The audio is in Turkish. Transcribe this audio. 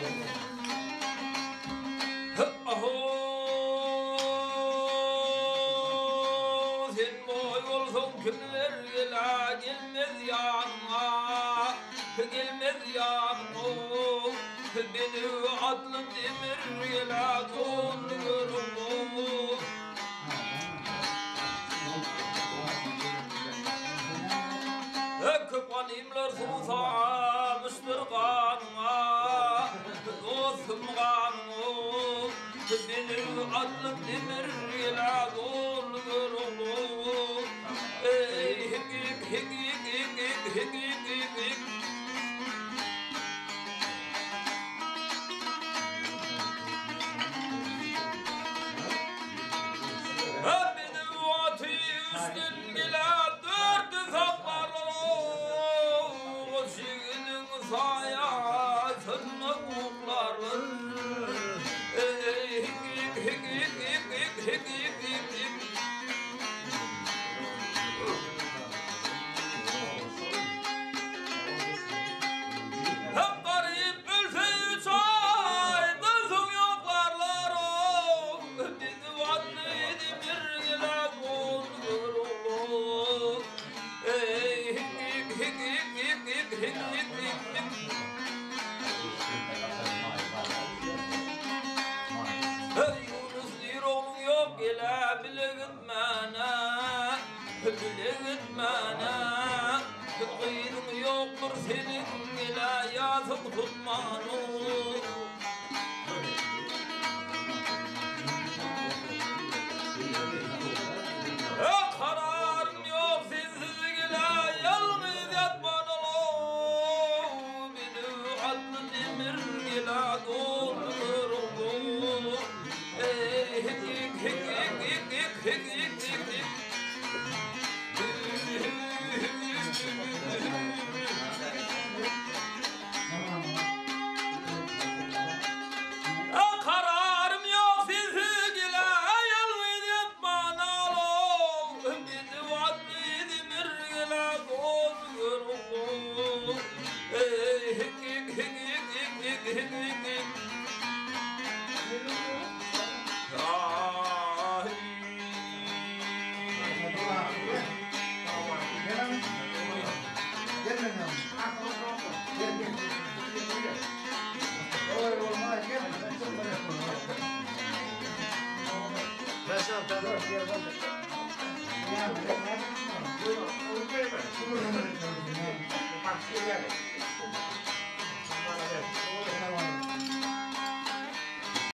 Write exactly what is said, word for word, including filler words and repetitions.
Kimler gela gelmez yanıma, gelmez yanıma. Beni atlım demir gela kondurumu. Köpanimler susamıştır kanıma, dostum kanıma. Beni atlım demir gela kondurumu. Hey, hik hik hik hik hik hik hik hik. Beni Batyr gele dört saplarla o şiğinin sayasını kuklarlar. Hey, hik hik hik hik hik hik hik hik. Kıydım yoktur senin ile yazım tutmanı. Kararım yok sensiz ile yalnız yatmanı. Beni atlı demir ile doldurumu. Hik hik hik hik hik hik hik hik. Kararım yok sizi gile yalnız yatmana lo. Beni vatlı demir gile doldurumu. Hik hik hik hik hik hik hik. That's not that.